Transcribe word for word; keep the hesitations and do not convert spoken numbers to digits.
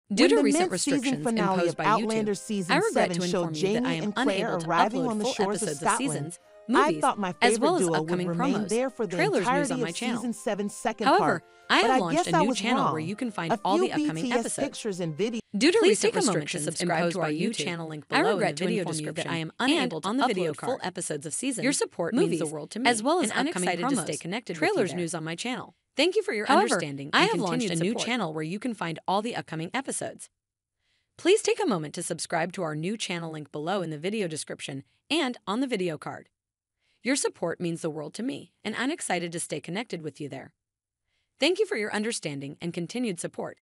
Due When to the recent mid-season restrictions finale imposed of by Outlander YouTube, season I regret seven to showed inform you that I Jamie am and Claire unable to arriving upload on the full shores of episodes of Scotland. seasons, I movies, thought my as favorite well as duo would upcoming remain promos, there for the trailers, news entirety on my of channel. season seven's second However, part, I but have I launched guess a I new was channel wrong. where you can find A all few the upcoming B T S episodes. pictures and videos. Due to Please recent take a moment to restrictions subscribe imposed to by our YouTube, YouTube channel link I below in regret the to video inform you that description I am and unable to on the video upload full card. episodes of seasons. Your support movies, means the world to me, as well as and I'm upcoming excited promos, to stay connected with you trailers, there. news on my channel. Thank you for your However, understanding I and have launched a continued new support. channel where you can find all the upcoming episodes. Please take a moment to subscribe to our new channel link below in the video description and on the video card. Your support means the world to me, and I'm excited to stay connected with you there. Thank you for your understanding and continued support.